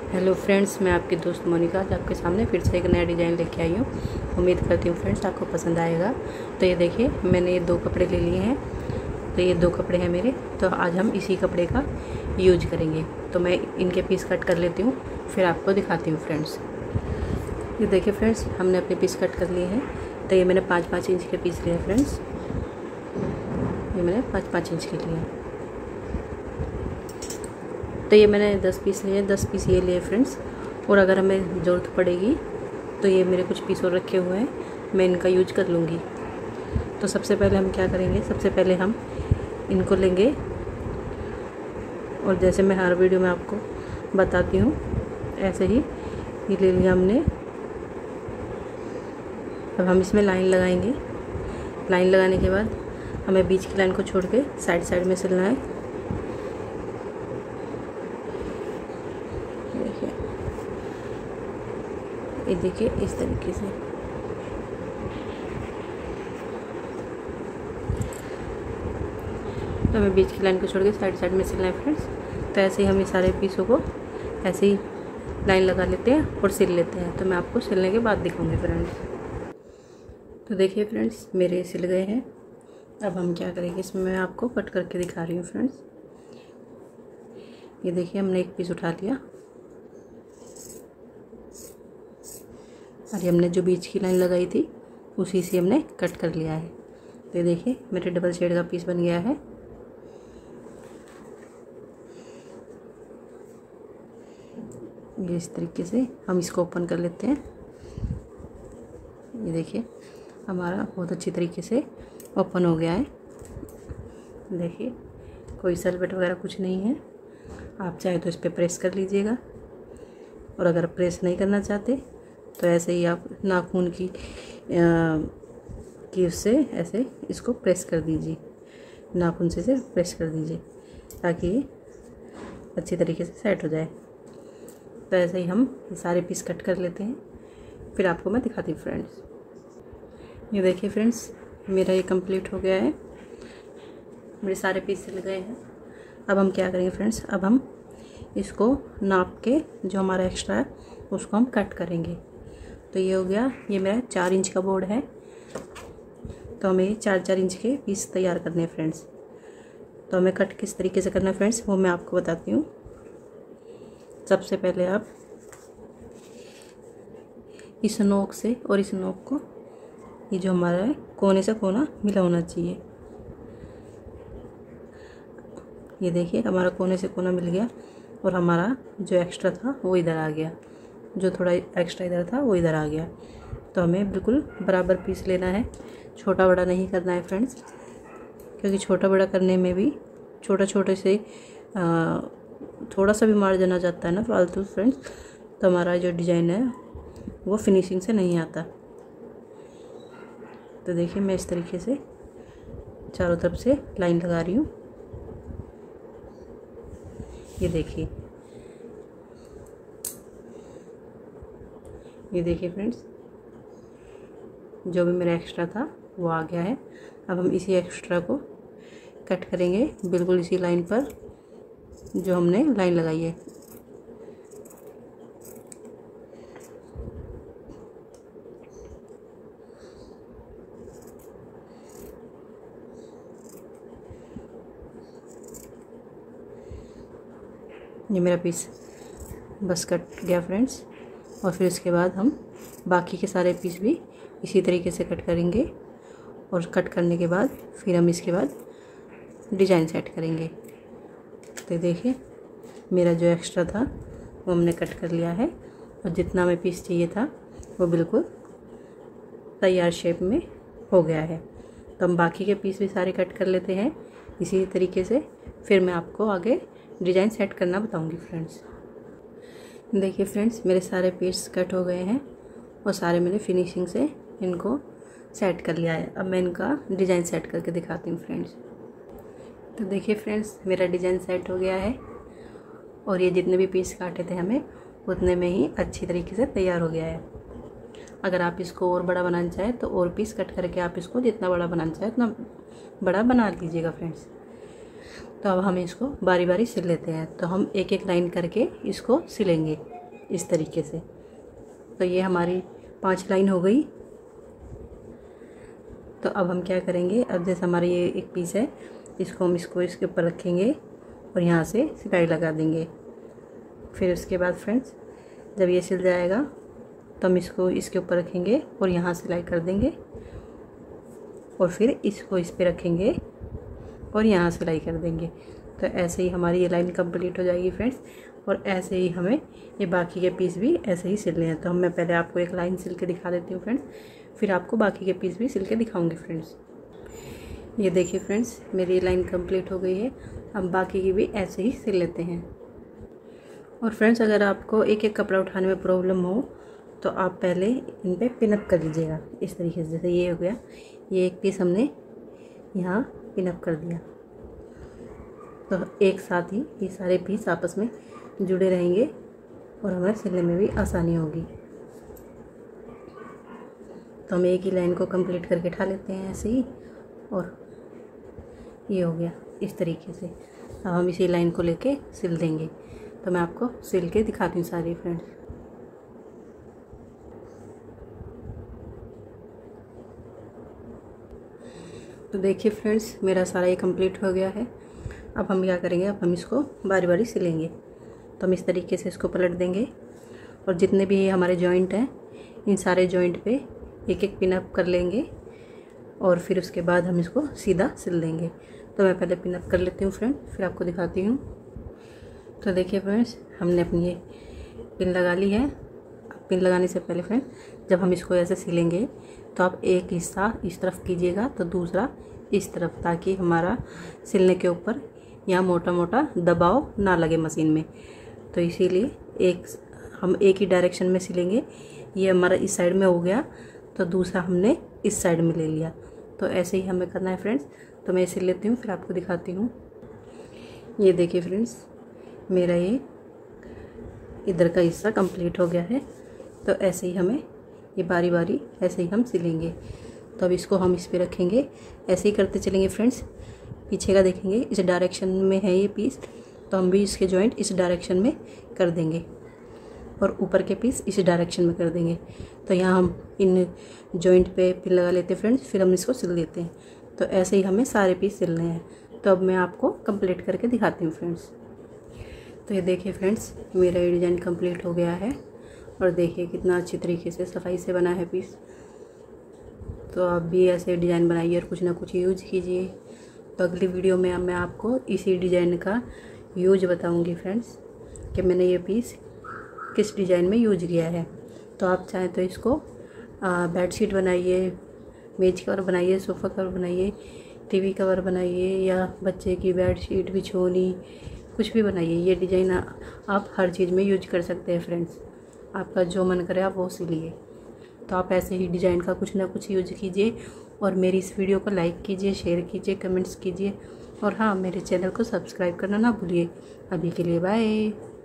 Hello friends, मैं आपकी दोस्त मोनिका आज आपके सामने फिर से एक नया डिज़ाइन लेके आई हूँ। उम्मीद करती हूँ फ्रेंड्स आपको पसंद आएगा। तो ये देखिए, मैंने ये 2 कपड़े ले लिए हैं। तो ये 2 कपड़े हैं मेरे। तो आज हम इसी कपड़े का यूज करेंगे। तो मैं इनके पीस कट कर लेती हूँ, फिर आपको दिखाती हूँ फ्रेंड्स। ये देखिए फ्रेंड्स, हमने अपने पीस कट कर लिए हैं। तो ये मैंने 5-5 इंच के पीस लिए हैं फ्रेंड्स। ये मैंने 5-5 इंच के लिए। तो ये मैंने 10 पीस लिए, 10 पीस ये लिए फ्रेंड्स। और अगर हमें ज़रूरत पड़ेगी तो ये मेरे कुछ पीस और रखे हुए हैं, मैं इनका यूज कर लूँगी। तो सबसे पहले हम क्या करेंगे, सबसे पहले हम इनको लेंगे। और जैसे मैं हर वीडियो में आपको बताती हूँ, ऐसे ही ये ले लिया हमने। अब हम इसमें लाइन लगाएंगे। लाइन लगाने के बाद हमें बीच की लाइन को छोड़ के साइड साइड में सिलना है। ये देखिए इस तरीके से। तो हमें बीच की लाइन को छोड़ के साइड साइड में सिलना है फ्रेंड्स। तो ऐसे ही हम ये सारे पीसों को ऐसे ही लाइन लगा लेते हैं और सिल लेते हैं। तो मैं आपको सिलने के बाद दिखाऊंगी फ्रेंड्स। तो देखिए फ्रेंड्स, मेरे सिल गए हैं। अब हम क्या करेंगे, इसमें मैं आपको कट करके दिखा रही हूँ फ्रेंड्स। ये देखिए, हमने एक पीस उठा लिया और हमने जो बीच की लाइन लगाई थी उसी से हमने कट कर लिया है। तो ये देखिए, मेरे डबल शेड का पीस बन गया है। ये इस तरीके से हम इसको ओपन कर लेते हैं। ये देखिए, हमारा बहुत अच्छी तरीके से ओपन हो गया है। देखिए, कोई सलवट वगैरह कुछ नहीं है। आप चाहे तो इस पर प्रेस कर लीजिएगा, और अगर प्रेस नहीं करना चाहते तो ऐसे ही आप नाखून की उससे ऐसे इसको प्रेस कर दीजिए। नाखून से प्रेस कर दीजिए ताकि ये अच्छी तरीके से सेट हो जाए। तो ऐसे ही हम सारे पीस कट कर लेते हैं, फिर आपको मैं दिखाती हूँ फ्रेंड्स। ये देखिए फ्रेंड्स, मेरा ये कंप्लीट हो गया है। मेरे सारे पीस सिल गए हैं। अब हम क्या करेंगे फ्रेंड्स, अब हम इसको नाप के जो हमारा एक्स्ट्रा है उसको हम कट करेंगे। तो ये हो गया, ये मेरा 4 इंच का बोर्ड है। तो हमें 4-4 इंच के पीस तैयार करने हैं फ्रेंड्स। तो हमें कट किस तरीके से करना है फ्रेंड्स, वो मैं आपको बताती हूँ। सबसे पहले आप इस नोक से और इस नोक को, ये जो हमारा है, कोने से कोना मिला होना चाहिए। ये देखिए, हमारा कोने से कोना मिल गया और हमारा जो एक्स्ट्रा था वो इधर आ गया। जो थोड़ा एक्स्ट्रा इधर था वो इधर आ गया। तो हमें बिल्कुल बराबर पीस लेना है, छोटा बड़ा नहीं करना है फ्रेंड्स, क्योंकि छोटा बड़ा करने में भी छोटे से थोड़ा सा भी मार्जिन आ जाता है ना फालतू फ्रेंड्स, तो हमारा जो डिज़ाइन है वो फिनिशिंग से नहीं आता। तो देखिए, मैं इस तरीके से चारों तरफ से लाइन लगा रही हूँ। ये देखिए, ये देखिए फ्रेंड्स, जो भी मेरा एक्स्ट्रा था वो आ गया है। अब हम इसी एक्स्ट्रा को कट करेंगे बिल्कुल इसी लाइन पर जो हमने लाइन लगाई है। ये मेरा पीस बस कट गया फ्रेंड्स। और फिर इसके बाद हम बाकी के सारे पीस भी इसी तरीके से कट करेंगे। और कट करने के बाद फिर हम इसके बाद डिज़ाइन सेट करेंगे। तो देखिए, मेरा जो एक्स्ट्रा था वो हमने कट कर लिया है, और जितना हमें पीस चाहिए था वो बिल्कुल तैयार शेप में हो गया है। तो हम बाकी के पीस भी सारे कट कर लेते हैं इसी तरीके से। फिर मैं आपको आगे डिज़ाइन सेट करना बताऊंगी फ्रेंड्स। देखिए फ्रेंड्स, मेरे सारे पीस कट हो गए हैं और सारे मैंने फिनिशिंग से इनको सेट कर लिया है। अब मैं इनका डिज़ाइन सेट करके दिखाती हूँ फ्रेंड्स। तो देखिए फ्रेंड्स, मेरा डिज़ाइन सेट हो गया है, और ये जितने भी पीस काटे थे हमें उतने में ही अच्छी तरीके से तैयार हो गया है। अगर आप इसको और बड़ा बनाना चाहें तो और पीस कट करके आप इसको जितना बड़ा बनाना चाहें उतना बड़ा बना लीजिएगा फ्रेंड्स। तो अब हम इसको बारी बारी सिल लेते हैं। तो हम एक एक लाइन करके इसको सिलेंगे। इस तरीके से। तो ये हमारी 5 लाइन हो गई। तो अब हम क्या करेंगे, अब जैसे हमारा ये एक पीस है, इसको हम इसके ऊपर रखेंगे और यहाँ से सिलाई लगा देंगे। फिर उसके बाद फ्रेंड्स जब ये सिल जाएगा तो हम इसको इसके ऊपर रखेंगे और यहाँ सिलाई कर देंगे और फिर इसको इस पे रखेंगे और यहाँ सिलाई कर देंगे। तो ऐसे ही हमारी ये लाइन कंप्लीट हो जाएगी फ्रेंड्स। और ऐसे ही हमें ये बाकी के पीस भी ऐसे ही सिलने हैं। तो मैं पहले आपको एक लाइन सिल के दिखा देती हूँ फ्रेंड्स, फिर आपको बाकी के पीस भी सिल के दिखाऊंगी फ्रेंड्स। ये देखिए फ्रेंड्स, मेरी ये लाइन कंप्लीट हो गई है। अब बाकी की भी ऐसे ही सिल लेते हैं। और फ्रेंड्स अगर आपको एक एक कपड़ा उठाने में प्रॉब्लम हो तो आप पहले इन पे पिनअप कर लीजिएगा इस तरीके से। जैसे ये हो गया, ये एक पीस हमने यहाँ पिनअप कर दिया, तो एक साथ ही ये सारे पीस आपस में जुड़े रहेंगे और हमें सिलने में भी आसानी होगी। तो हम एक ही लाइन को कंप्लीट करके उठा लेते हैं ऐसे ही, और ये हो गया इस तरीके से। अब हम इसी लाइन को लेके सिल देंगे। तो मैं आपको सिल के दिखाती हूँ सारी फ्रेंड्स। तो देखिए फ्रेंड्स, मेरा सारा ये कंप्लीट हो गया है। अब हम क्या करेंगे, अब हम इसको बारी बारी सिलेंगे। तो हम इस तरीके से इसको पलट देंगे और जितने भी हमारे जॉइंट हैं इन सारे जॉइंट पे एक एक पिनअप कर लेंगे और फिर उसके बाद हम इसको सीधा सिल देंगे। तो मैं पहले पिनअप कर लेती हूँ फ्रेंड, फिर आपको दिखाती हूँ। तो देखिए फ्रेंड्स, हमने अपनी ये पिन लगा ली है। पिन लगाने से पहले फ्रेंड जब हम इसको ऐसे सिलेंगे तो आप एक हिस्सा इस तरफ कीजिएगा तो दूसरा इस तरफ, ताकि हमारा सिलने के ऊपर यहाँ मोटा मोटा दबाव ना लगे मशीन में। तो इसीलिए हम एक ही डायरेक्शन में सिलेंगे। ये हमारा इस साइड में हो गया तो दूसरा हमने इस साइड में ले लिया। तो ऐसे ही हमें करना है फ्रेंड्स। तो मैं सिल लेती हूँ, फिर आपको दिखाती हूँ। ये देखिए फ्रेंड्स, मेरा ये इधर का हिस्सा कंप्लीट हो गया है। तो ऐसे ही हमें ये बारी बारी ऐसे ही हम सिलेंगे। तो अब इसको हम इस पे रखेंगे, ऐसे ही करते चलेंगे फ्रेंड्स। पीछे का देखेंगे इस डायरेक्शन में है ये पीस, तो हम भी इसके जॉइंट इस डायरेक्शन में कर देंगे और ऊपर के पीस इस डायरेक्शन में कर देंगे। तो यहाँ हम इन जॉइंट पे पिन लगा लेते हैं फ्रेंड्स, फिर हम इसको सिल देते हैं। तो ऐसे ही हमें सारे पीस सिलने हैं। तो अब मैं आपको कंप्लीट करके दिखाती हूँ फ्रेंड्स। तो ये देखिए फ्रेंड्स, मेरा ये डिज़ाइन कंप्लीट हो गया है और देखिए कितना अच्छी तरीके से सफाई से बना है पीस। तो आप भी ऐसे डिज़ाइन बनाइए और कुछ ना कुछ यूज कीजिए। तो अगली वीडियो में मैं आपको इसी डिज़ाइन का यूज बताऊंगी फ्रेंड्स, कि मैंने ये पीस किस डिज़ाइन में यूज किया है। तो आप चाहें तो इसको बेडशीट बनाइए, मेज कवर बनाइए, सोफ़ा कवर बनाइए, टीवी कवर बनाइए, या बच्चे की बेडशीट, बिछोनी, कुछ भी बनाइए। ये डिज़ाइन आप हर चीज़ में यूज कर सकते हैं फ्रेंड्स। आपका जो मन करे आप वो सिलिए। तो आप ऐसे ही डिज़ाइन का कुछ ना कुछ यूज कीजिए और मेरी इस वीडियो को लाइक कीजिए, शेयर कीजिए, कमेंट्स कीजिए और हाँ, मेरे चैनल को सब्सक्राइब करना ना भूलिए। अभी के लिए बाय।